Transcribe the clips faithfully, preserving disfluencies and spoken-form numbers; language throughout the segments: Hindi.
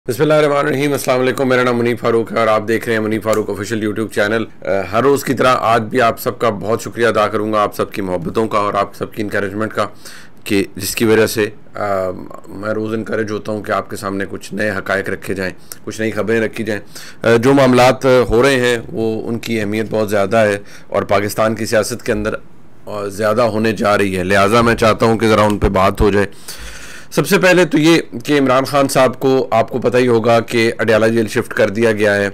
बिस्मिल्लाहिर्रहमानिर्रहीम, अस्सलाम वालेकुम। मेरा नाम मुनीब फारूक है और आप देख रहे हैं Munib Farooq official YouTube channel. हर रोज़ की तरह आज भी आप सबका बहुत शुक्रिया अदा करूंगा, आप सबकी मोहब्बतों का और आप सबकी इंकरेजमेंट का, कि जिसकी वजह से आ, मैं रोज़ इनकरेज होता हूं कि आपके सामने कुछ नए हक़ाइक़ रखे जाएं, कुछ नई खबरें रखी जाएं। जो मामलात हो रहे हैं वो उनकी अहमियत बहुत ज़्यादा है और पाकिस्तान की सियासत के अंदर ज़्यादा होने जा रही है, लिहाजा मैं चाहता हूँ कि ज़रा उन पर बात हो जाए। सबसे पहले तो ये कि इमरान खान साहब को आपको पता ही होगा कि अडयाला जेल शिफ्ट कर दिया गया है।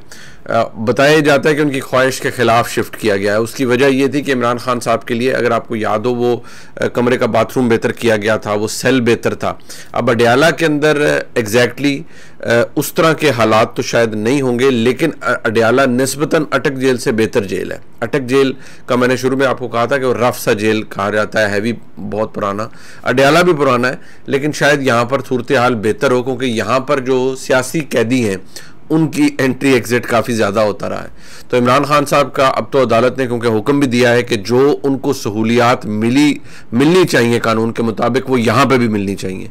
बताया जाता है कि उनकी ख्वाहिश के ख़िलाफ़ शिफ्ट किया गया है। उसकी वजह ये थी कि इमरान खान साहब के लिए, अगर आपको याद हो, वो कमरे का बाथरूम बेहतर किया गया था, वो सेल बेहतर था। अब अडयाला के अंदर एग्जैक्टली उस तरह के हालात तो शायद नहीं होंगे, लेकिन अडयाला निस्बतन अटक जेल से बेहतर जेल है। अटक जेल का मैंने शुरू में आपको कहा था कि वो रफ सा जेल कहा जाता है, हैवी, बहुत पुराना। अडयाला भी पुराना है, लेकिन शायद यहाँ पर सूरत हाल बेहतर हो, क्योंकि यहाँ पर जो सियासी कैदी हैं उनकी एंट्री एग्जिट काफ़ी ज़्यादा होता रहा है। तो इमरान खान साहब का अब तो अदालत ने क्योंकि हुक्म भी दिया है कि जो उनको सहूलियात मिली मिलनी चाहिए कानून के मुताबिक, वो यहाँ पे भी मिलनी चाहिए,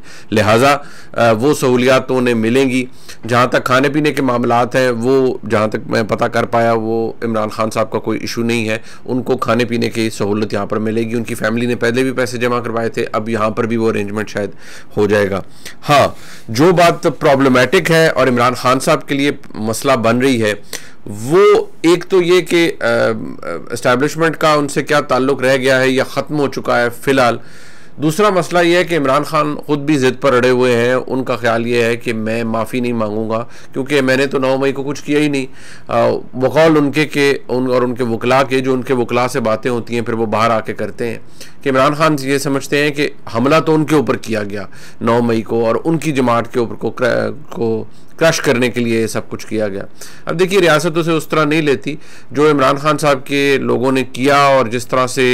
लिहाजा वो सहूलियात तो उन्हें मिलेंगी। जहाँ तक खाने पीने के मामलात हैं, वो जहाँ तक मैं पता कर पाया, वो इमरान खान साहब का कोई इशू नहीं है, उनको खाने पीने की सहूलत यहाँ पर मिलेगी। उनकी फैमिली ने पहले भी पैसे जमा करवाए थे, अब यहाँ पर भी वो अरेंजमेंट शायद हो जाएगा। हाँ, जो बात प्रॉब्लमेटिक है और इमरान खान साहब के लिए मसला बन रही है, वो एक तो ये कि एस्टैब्लिशमेंट का उनसे क्या ताल्लुक रह गया है या ख़त्म हो चुका है फ़िलहाल। दूसरा मसला ये है कि इमरान खान ख़ुद भी ज़िद पर अड़े हुए हैं। उनका ख्याल ये है कि मैं माफ़ी नहीं मांगूंगा क्योंकि मैंने तो नौ मई को कुछ किया ही नहीं। वक़ौल उनके के उन और उनके वकला के, जो उनके वकला से बातें होती हैं फिर वो बाहर आके करते हैं, कि इमरान खान ये समझते हैं कि हमला तो उनके ऊपर किया गया नौ मई को और उनकी जमात के ऊपर को को क्रश करने के लिए ये सब कुछ किया गया। अब देखिए, रियासत उसे उस तरह नहीं लेती जो इमरान खान साहब के लोगों ने किया, और जिस तरह से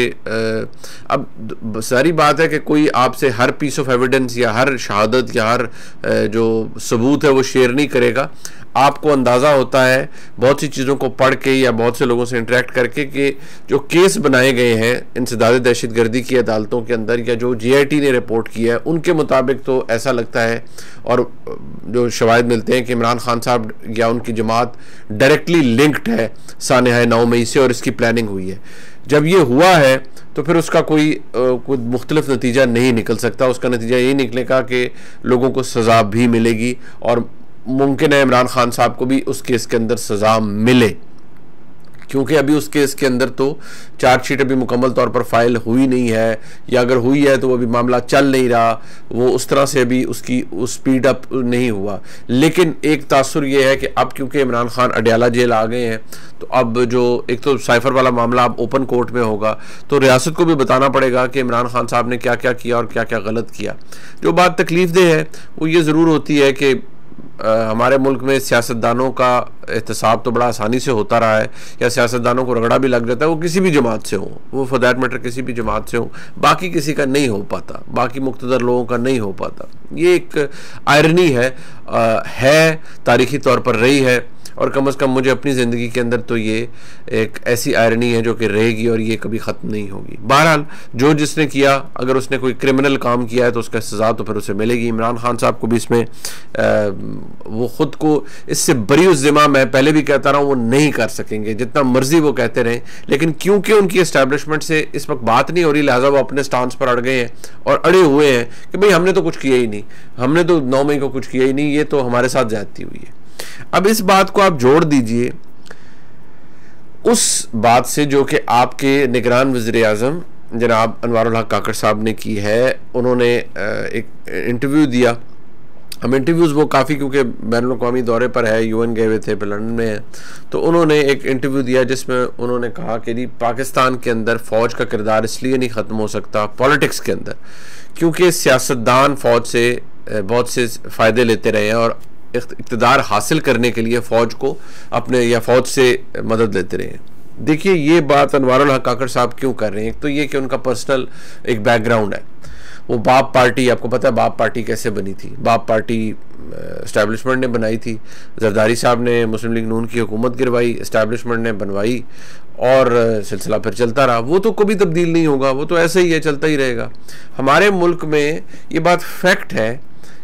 अब सारी बात है कि कोई आपसे हर पीस ऑफ एविडेंस या हर शहादत या हर जो सबूत है वो शेयर नहीं करेगा। आपको अंदाज़ा होता है बहुत सी चीज़ों को पढ़ के या बहुत से लोगों से इंटरेक्ट करके कि जो केस बनाए गए हैं इंसदाद दहशतगर्दी की अदालतों के अंदर या जो जी आई टी ने रिपोर्ट किया है, उनके मुताबिक तो ऐसा लगता है और जो शवाहिद मिलते हैं कि इमरान खान साहब या उनकी जमात डायरेक्टली लिंक्ड है सानहा नौ मई से और इसकी प्लानिंग हुई है। जब ये हुआ है तो फिर उसका कोई कोई मुख्तलिफ नतीजा नहीं निकल सकता। उसका नतीजा यही निकलेगा कि लोगों को सज़ा भी मिलेगी और मुमकिन है इमरान खान साहब को भी उस केस के अंदर सज़ा मिले, क्योंकि अभी उस केस के अंदर तो चार्जशीट अभी मुकम्मल तौर पर फाइल हुई नहीं है, या अगर हुई है तो वो अभी मामला चल नहीं रहा, वो उस तरह से अभी उसकी उस स्पीड अप नहीं हुआ। लेकिन एक तासुर ये है कि अब क्योंकि इमरान खान अडयाला जेल आ गए हैं, तो अब जो एक तो साइफर वाला मामला अब ओपन कोर्ट में होगा, तो रियासत को भी बताना पड़ेगा कि इमरान खान साहब ने क्या क्या किया और क्या क्या गलत किया। जो बात तकलीफदेह है वो ये ज़रूर होती है कि आ, हमारे मुल्क में सियासतदानों का एहतसाब तो बड़ा आसानी से होता रहा है, या सियासतदानों को रगड़ा भी लग जाता है, वो किसी भी जमात से हो, वो फॉर दैट मैटर किसी भी जमात से हो, बाकी किसी का नहीं हो पाता, बाकी मुक़्तदर लोगों का नहीं हो पाता। ये एक आयरनी है, आ, है तारीख़ी तौर पर रही है, और कम अज़ कम मुझे अपनी ज़िंदगी के अंदर तो ये एक ऐसी आयरनी है जो कि रहेगी और ये कभी ख़त्म नहीं होगी। बहरहाल, जो जिसने किया, अगर उसने कोई क्रिमिनल काम किया है तो उसका सज़ा तो फिर उसे मिलेगी। इमरान खान साहब को भी इसमें आ, वो ख़ुद को इससे बरी उस ज़िम्मा, मैं पहले भी कहता रहा हूँ, वो नहीं कर सकेंगे, जितना मर्जी वो कहते रहें। लेकिन क्योंकि उनकी एस्टैब्लिशमेंट से इस वक्त बात नहीं हो रही, लिहाजा वो अपने स्टांस पर अड़ गए हैं और अड़े हुए हैं कि भाई हमने तो कुछ किया ही नहीं, हमने तो नौ मई को कुछ किया ही नहीं, ये तो हमारे साथ ज्यादती हुई है। अब इस बात को आप जोड़ दीजिए उस बात से जो कि आपके निगरान वज़ीर आज़म जनाब अनवारुल हक काकड़ साहब ने की है। उन्होंने एक इंटरव्यू दिया। हम इंटरव्यूज़ वो काफ़ी, क्योंकि बैनुल अक़वामी दौरे पर है, यूएन गए हुए थे, लंदन में है, तो उन्होंने एक इंटरव्यू दिया जिसमें उन्होंने कहा कि जी पाकिस्तान के अंदर फ़ौज का किरदार इसलिए नहीं ख़त्म हो सकता पॉलिटिक्स के अंदर, क्योंकि सियासतदान फ़ौज से बहुत से फ़ायदे लेते रहे हैं और इक़्तिदार हासिल करने के लिए फ़ौज को अपने या फ़ौज से मदद लेते रहे हैं। देखिए, ये बात अनवारुल हक काकड़ साहब क्यों कर रहे हैं? एक तो ये कि उनका पर्सनल एक बैकग्राउंड है। वो बाप पार्टी, आपको पता है बाप पार्टी कैसे बनी थी? बाप पार्टी इस्टेब्लिशमेंट ने बनाई थी, जरदारी साहब ने मुस्लिम लीग नून की हुकूमत गिरवाई, इस्टेब्लिशमेंट ने बनवाई और सिलसिला फिर चलता रहा। वो तो कभी तब्दील नहीं होगा, वो तो ऐसे ही है, चलता ही रहेगा। हमारे मुल्क में ये बात फैक्ट है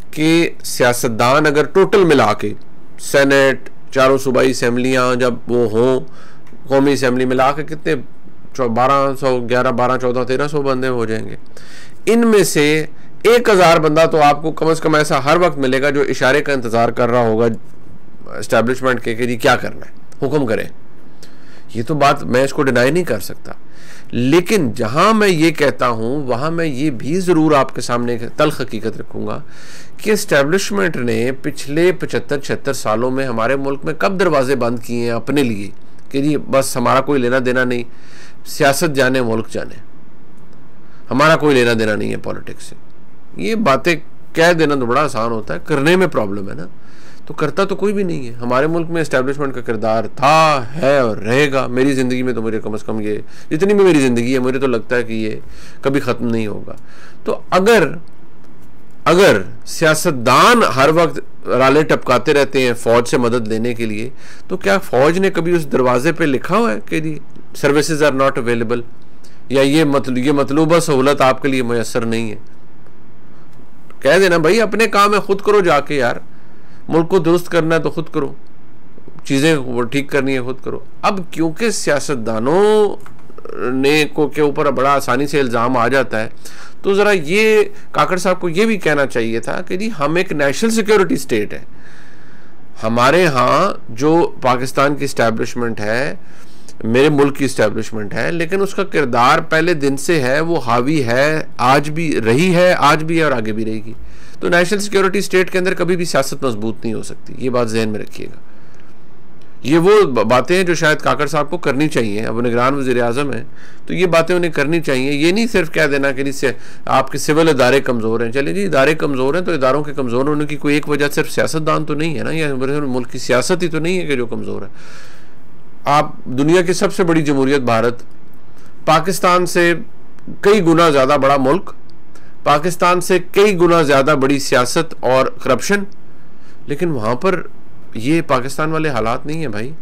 कि सियासतदान अगर टोटल मिला के सेनेट, चारों सूबाई असम्बलियाँ जब वो हों, कौमी असम्बली मिला के कितने बारह सौ ग्यारह बारह चौदह तेरह सौ बंदे हो जाएंगे। इनमें से एक हज़ार बंदा तो आपको कम से कम ऐसा हर वक्त मिलेगा जो इशारे का इंतज़ार कर रहा होगा एस्टैब्लिशमेंट के कि जी क्या करना है, हुक्म करें। ये तो बात मैं इसको डिनाई नहीं कर सकता, लेकिन जहां मैं ये कहता हूं वहां मैं ये भी ज़रूर आपके सामने तल्ख हकीकत रखूंगा कि एस्टैब्लिशमेंट ने पिछले पचहत्तर छिहत्तर सालों में हमारे मुल्क में कब दरवाजे बंद किए हैं अपने लिए कि जी बस हमारा कोई लेना देना नहीं, सियासत जाने मुल्क जाने, हमारा कोई लेना देना नहीं है पॉलिटिक्स से। ये बातें कह देना तो बड़ा आसान होता है, करने में प्रॉब्लम है ना। तो करता तो कोई भी नहीं है। हमारे मुल्क में एस्टैब्लिशमेंट का किरदार था, है और रहेगा। मेरी ज़िंदगी में तो मुझे कम से कम ये, जितनी भी मेरी ज़िंदगी है, मुझे तो लगता है कि ये कभी ख़त्म नहीं होगा। तो अगर अगर सियासतदान हर वक्त राले टपकाते रहते हैं फ़ौज से मदद लेने के लिए, तो क्या फ़ौज ने कभी उस दरवाजे पे लिखा हुआ है कि जी सर्विसेज आर नॉट अवेलेबल, या ये मतलब ये मतलूबा सहूलत आपके लिए मुयसर नहीं है? कह देना भाई अपने काम है, खुद करो जाके यार, मुल्क को दुरुस्त करना है तो खुद करो, चीज़ें वो ठीक करनी है खुद करो। अब क्योंकि सियासतदानों ने को के ऊपर बड़ा आसानी से इल्ज़ाम आ जाता है, तो ज़रा ये काकड़ साहब को ये भी कहना चाहिए था कि जी हम एक नेशनल सिक्योरिटी स्टेट है, हमारे यहाँ जो पाकिस्तान की इस्टेब्लिशमेंट है, मेरे मुल्क की इस्टेब्लिशमेंट है, लेकिन उसका किरदार पहले दिन से है, वो हावी है, आज भी रही है, आज भी है और आगे भी रहेगी। तो नेशनल सिक्योरिटी स्टेट के अंदर कभी भी सियासत मजबूत नहीं हो सकती, ये बात जहन में रखिएगा। ये वो बातें हैं जो शायद काकड़ साहब को करनी चाहिए। अब निगरान वज़ीर आज़म है तो ये बातें उन्हें करनी चाहिए। ये नहीं सिर्फ कह देना कि इससे आपके सिविल इदारे कमज़ोर हैं। चलिए जी, इदारे कमज़ोर हैं तो इदारों के कमज़ोर होने की कोई एक वजह सिर्फ सियासतदान तो नहीं है ना, या मुल्क की सियासत ही तो नहीं है कि जो कमज़ोर है। आप दुनिया की सबसे बड़ी जमहूरियत भारत, पाकिस्तान से कई गुना ज़्यादा बड़ा मुल्क, पाकिस्तान से कई गुना ज़्यादा बड़ी सियासत और करप्शन, लेकिन वहाँ पर ये पाकिस्तान वाले हालात नहीं है भाई।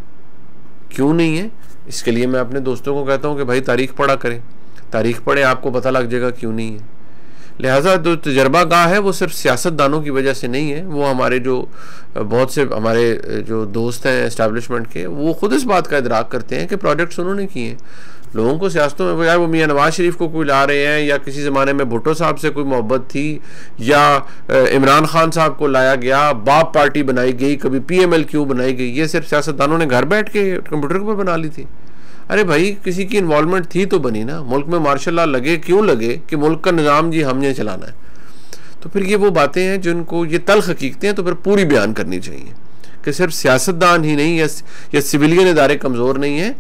क्यों नहीं है? इसके लिए मैं अपने दोस्तों को कहता हूँ कि भाई तारीख पढ़ा करें, तारीख पढ़े, आपको पता लग जाएगा क्यों नहीं है। लिहाजा जो तजर्बा गाह है वो सिर्फ सियासतदानों की वजह से नहीं है, वो हमारे जो बहुत से हमारे जो दोस्त हैं एस्टैब्लिशमेंट के, वो खुद इस बात का इदराक करते हैं कि प्रोजेक्ट्स उन्होंने किए हैं। लोगों को सियासतों में, यार वो मियाँ नवाज शरीफ को कोई ला रहे हैं, या किसी ज़माने में भुट्टो साहब से कोई मोहब्बत थी, या इमरान खान साहब को लाया गया, बाप पार्टी बनाई गई, कभी पी एम एल क्यू बनाई गई, ये सिर्फ सियासतदानों ने घर बैठ के कंप्यूटर के ऊपर बना ली थी। अरे भाई किसी की इन्वॉल्वमेंट थी तो बनी ना। मुल्क में मार्शल लॉ लगे, क्यों लगे? कि मुल्क का निज़ाम जी हमने चलाना है। तो फिर ये वो बातें हैं जिनको, ये तल्ख हकीकतें हैं, तो फिर पूरी बयान करनी चाहिए कि सिर्फ सियासतदान ही नहीं, या, या सिविलियन इदारे कमज़ोर नहीं है।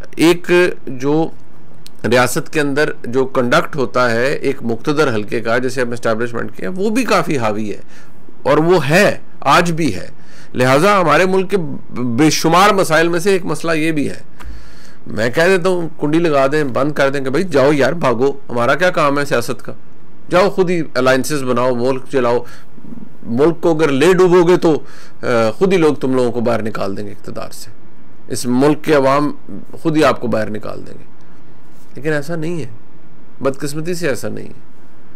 एक जो रियासत के अंदर जो कंडक्ट होता है एक मुक्तदर हल्के का, जैसे हम एस्टैब्लिशमेंट के, वो भी काफ़ी हावी है, और वो है, आज भी है। लिहाजा हमारे मुल्क के बेशुमार मसाइल में से एक मसला ये भी है। मैं कह देता हूँ कुंडी लगा दें, बंद कर दें कि भाई जाओ यार, भागो, हमारा क्या काम है सियासत का, जाओ खुद ही अलायंसेस बनाओ, मुल्क चलाओ। मुल्क को अगर ले डूबोगे तो खुद ही लोग तुम लोगों को बाहर निकाल देंगे इक़्तिदार से, इस मुल्क के अवाम खुद ही आपको बाहर निकाल देंगे। लेकिन ऐसा नहीं है, बदकिस्मती से ऐसा नहीं है।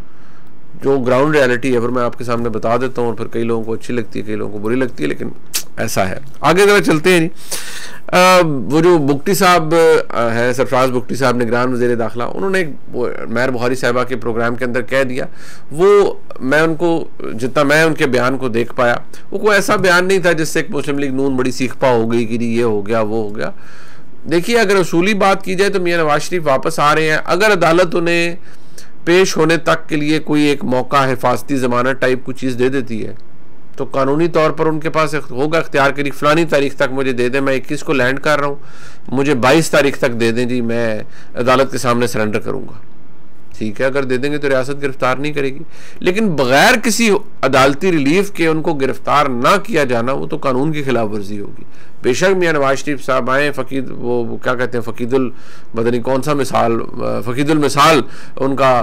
जो ग्राउंड रियलिटी है फिर मैं आपके सामने बता देता हूँ, और फिर कई लोगों को अच्छी लगती है, कई लोगों को बुरी लगती है, लेकिन ऐसा है। आगे जरा चलते हैं जी। आ, वो जो बुगटी साहब है, सरफराज बुगटी साहब, निगरान वज़ीर दाखिला, उन्होंने एक महर बुखारी साहिबा के प्रोग्राम के अंदर कह दिया, वो मैं उनको, जितना मैं उनके बयान को देख पाया, वो कोई ऐसा बयान नहीं था जिससे एक मुस्लिम लीग नून बड़ी सीख पा हो गई कि ये हो गया वो हो गया। देखिए, अगर असूली बात की जाए तो मियाँ नवाज शरीफ वापस आ रहे हैं। अगर अदालत उन्हें पेश होने तक के लिए कोई एक मौका, हिफाजती ज़मानत टाइप कुछ चीज़ दे देती है, तो कानूनी तौर पर उनके पास होगा इख्तियार करी, फलानी तारीख तक मुझे दे दें, मैं इक्कीस को लैंड कर रहा हूँ, मुझे बाईस तारीख तक दे दें जी, मैं अदालत के सामने सरेंडर करूँगा। ठीक है, अगर दे देंगे तो रियासत गिरफ्तार नहीं करेगी, लेकिन बगैर किसी अदालती रिलीफ के उनको गिरफ्तार ना किया जाना, वो तो कानून की खिलाफ वर्जी होगी। बेशक मियाँ नवाज शरीफ साहब आए, फ़कीद वो, वो क्या कहते हैं, फ़कीदुल मदनी कौन सा मिसाल, फ़कीदुल मिसाल उनका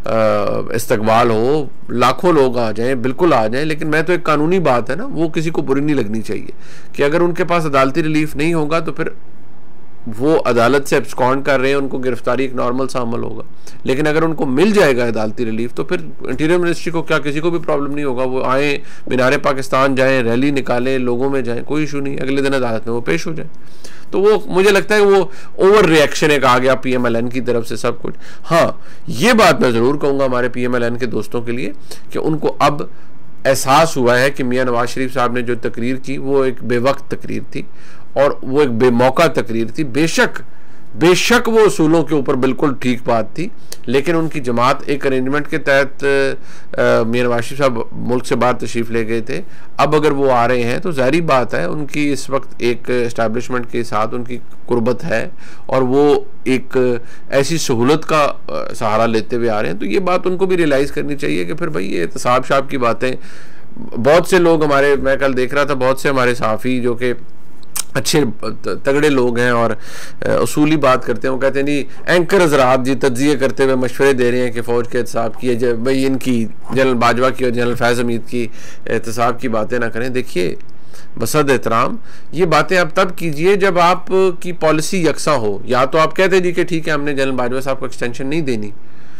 इस्तकबाल हो, लाखों लोग आ जाएं, बिल्कुल आ जाएं, लेकिन मैं तो एक कानूनी बात है ना, वो किसी को बुरी नहीं लगनी चाहिए कि अगर उनके पास अदालती रिलीफ नहीं होगा तो फिर वो अदालत से एब्सकॉन्ड कर रहे हैं, उनको गिरफ्तारी एक नॉर्मल सा अमल होगा। लेकिन अगर उनको मिल जाएगा अदालती रिलीफ तो फिर इंटीरियर मिनिस्ट्री को क्या, किसी को भी प्रॉब्लम नहीं होगा। वो आए, मीनारे पाकिस्तान जाएं, रैली निकालें, लोगों में जाएं, कोई इशू नहीं, अगले दिन अदालत में वो पेश हो जाए। तो वो मुझे लगता है वो ओवर रिएक्शन एक आ गया पी एम एल एन की तरफ से सब कुछ। हाँ, ये बात मैं ज़रूर कहूँगा हमारे पी एम एल एन के दोस्तों के लिए कि उनको अब एहसास हुआ है कि मियाँ नवाज शरीफ साहब ने जो तकरीर की वो एक बेवक्त तकरीर थी और वो एक बेमौका तकरीर थी। बेशक बेशक वो उसूलों के ऊपर बिल्कुल ठीक बात थी, लेकिन उनकी जमात एक अरेंजमेंट के तहत मियाँ नवाज शरीफ साहब मुल्क से बाहर तशरीफ ले गए थे। अब अगर वो आ रहे हैं तो ज़ाहिरी बात है उनकी इस वक्त एक इस्टेब्लिशमेंट के साथ उनकी कुर्बत है और वो एक ऐसी सहूलत का सहारा लेते हुए आ रहे हैं। तो ये बात उनको भी रियलाइज़ करनी चाहिए कि फिर भाई ये एहतसाब शाब की बातें, बहुत से लोग हमारे, मैं कल देख रहा था, बहुत से हमारे सहाफ़ी जो कि अच्छे तगड़े लोग हैं और उसूली बात करते हैं, वो कहते हैं जी एंकर हज़रात जी तज्जिए करते हुए मशवरे दे रहे हैं कि फ़ौज के एहतसाब की, जब भाई इनकी जनरल बाजवा की और जनरल फैज़ हमीद की एहतसाब की बातें ना करें। देखिए बसद एहतराम, ये बातें आप तब कीजिए जब आप की पॉलिसी यकसा हो। या तो आप कहते जी कि ठीक है हमने जनरल बाजवा साहब को एक्सटेंशन नहीं देनी,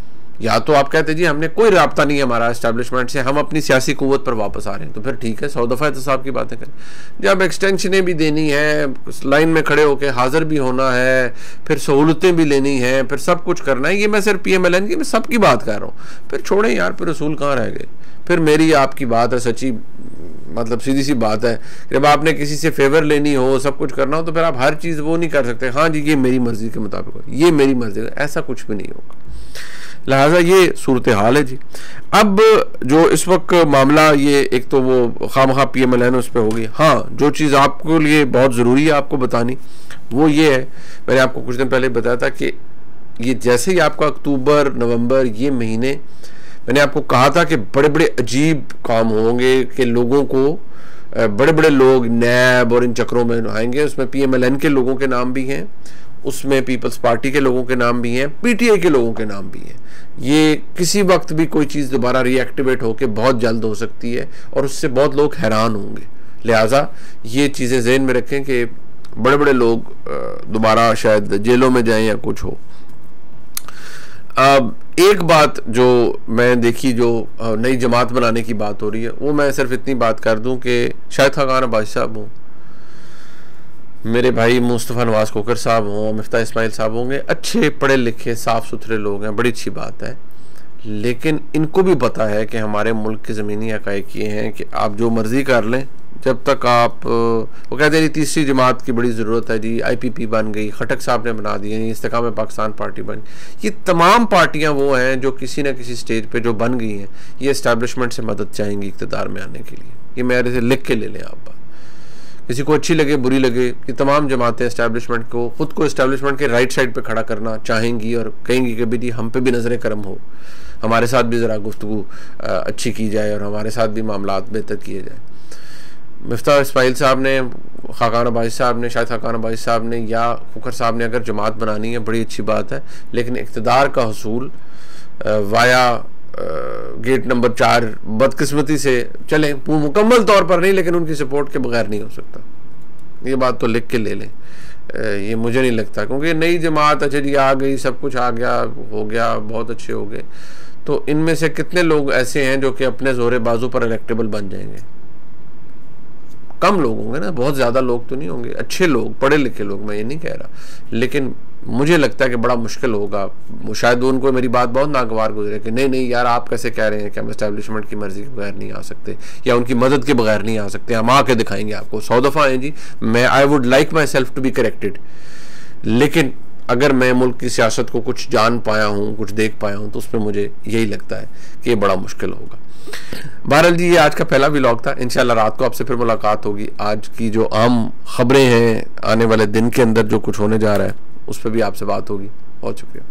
या तो आप कहते जी हमने कोई राब्ता नहीं है हमारा एस्टैब्लिशमेंट से, हम अपनी सियासी कुव्वत पर वापस आ रहे हैं, तो फिर ठीक है सौ दफ़ा एहतसाब की बातें करें। जब एक्सटेंशनें भी देनी है, लाइन में खड़े होकर हाजिर भी होना है, फिर सहूलतें भी लेनी है, फिर सब कुछ करना है, ये मैं सिर्फ पी एम एल एन की मैं सबकी बात कर रहा हूँ। फिर छोड़ें यार, फिर रसूल कहाँ रह गए। फिर मेरी आपकी बात है सच्ची, मतलब सीधी सी बात है, जब आपने किसी से फेवर लेनी हो, सब कुछ करना हो, तो फिर आप हर चीज़ वो नहीं कर सकते, हाँ जी ये मेरी मर्ज़ी के मुताबिक हो, ये मेरी मर्ज़ी, ऐसा कुछ भी नहीं होगा। लिहाजा ये सूरत हाल है जी। अब जो इस वक्त मामला, ये एक तो वो खामखा पी एम एल एन उस पर होगी। हाँ, जो चीज़ आपको लिए बहुत ज़रूरी है आपको बतानी वो ये है, मैंने आपको कुछ दिन पहले बताया था कि ये जैसे ही आपका अक्टूबर नवंबर ये महीने, मैंने आपको कहा था कि बड़े बड़े अजीब काम होंगे कि लोगों को, बड़े बड़े लोग नैब और इन चक्रों में आएंगे। उसमें पी एम एल एन के लोगों के नाम भी हैं, उसमें पीपल्स पार्टी के लोगों के नाम भी हैं, पी टी आई के लोगों के नाम भी हैं। ये किसी वक्त भी कोई चीज़ दोबारा रीएक्टिवेट होकर बहुत जल्द हो सकती है और उससे बहुत लोग हैरान होंगे। लिहाजा ये चीज़ें ज़हन में रखें कि बड़े बड़े लोग दोबारा शायद जेलों में जाएं या कुछ हो। अब एक बात जो मैं देखी, जो नई जमात बनाने की बात हो रही है, वो मैं सिर्फ इतनी बात कर दूं कि शाहिद खाकान अब्बासी साहब हों, मेरे भाई मुस्तफ़ा नवाज कोकर साहब हों, मिफ्ता इस्माइल साहब होंगे, अच्छे पढ़े लिखे साफ़ सुथरे लोग हैं, बड़ी अच्छी बात है। लेकिन इनको भी पता है कि हमारे मुल्क के ज़मीनी हक़ाइक़ ये हैं कि आप जो मर्ज़ी कर लें, जब तक आप, वो कहते हैं तीसरी जमात की बड़ी ज़रूरत है जी, आई पी पी बन गई, खटक साहब ने बना दिए, इस्तेकाम पाकिस्तान पार्टी बन, ये तमाम पार्टियाँ वो हैं जो किसी न किसी स्टेज पर जो बन गई हैं, ये इस्टेब्लिशमेंट से मदद चाहेंगी इक़्तिदार में आने के लिए। ये मेरे से लिख के ले लें आप बात, किसी को अच्छी लगे बुरी लगे, कि तमाम जमातें इस्टेब्लिशमेंट को, ख़ुद को इस्टेब्लिशमेंट के राइट साइड पे खड़ा करना चाहेंगी और कहेंगी कि भी हम पे भी नज़र करम हो, हमारे साथ भी ज़रा गुफ्तगू अच्छी की जाए और हमारे साथ भी मामलात बेहतर किए जाए। मिफ्ता इस्माइल साहब ने, खाकान अब्बासी साहब ने, शायद खाकान अब्बासी साहब ने या खुकर साहब ने अगर जमात बनानी है, बड़ी अच्छी बात है, लेकिन इक़्तिदार का हसूल वाया गेट नंबर चार बदकिस्मती से चलें, मुकम्मल तौर पर नहीं, लेकिन उनकी सपोर्ट के बगैर नहीं हो सकता। ये बात तो लिख के ले लें, ये मुझे नहीं लगता, क्योंकि नई जमात अच्छा जी आ गई, सब कुछ आ गया, हो गया, बहुत अच्छे हो गए, तो इनमें से कितने लोग ऐसे हैं जो कि अपने जोरे बाजू पर इलेक्टेबल बन जाएंगे? कम लोग होंगे ना, बहुत ज़्यादा लोग तो नहीं होंगे, अच्छे लोग, पढ़े लिखे लोग, मैं ये नहीं कह रहा, लेकिन मुझे लगता है कि बड़ा मुश्किल होगा। शायद उनको मेरी बात बहुत नागवार गुजरे कि नहीं नहीं यार आप कैसे कह रहे हैं कि हम एस्टेब्लिशमेंट की मर्ज़ी के बगैर नहीं आ सकते या उनकी मदद के बगैर नहीं आ सकते, हम आके दिखाएंगे आपको। सौ दफ़ा हैं जी, मैं I would like myself to be corrected, लेकिन अगर मैं मुल्क की सियासत को कुछ जान पाया हूँ, कुछ देख पाया हूँ, तो उसमें मुझे यही लगता है कि ये बड़ा मुश्किल होगा। बहरहाल जी, ये आज का पहला व्लॉग था। इंशाल्लाह रात को आपसे फिर मुलाकात होगी। आज की जो आम खबरें हैं, आने वाले दिन के अंदर जो कुछ होने जा रहा है, उस पर भी आपसे बात होगी। बहुत शुक्रिया।